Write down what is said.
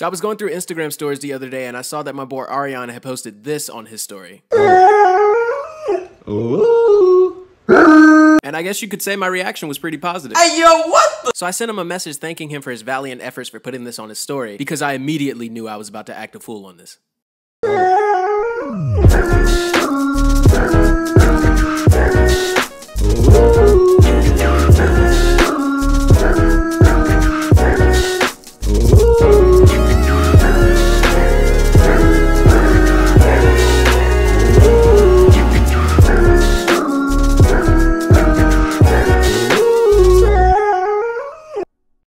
So I was going through Instagram stories the other day and I saw that my boy Ariana had posted this on his story. Ooh. And I guess you could say my reaction was pretty positive. Hey yo, what the? So I sent him a message thanking him for his valiant efforts for putting this on his story because I immediately knew I was about to act a fool on this.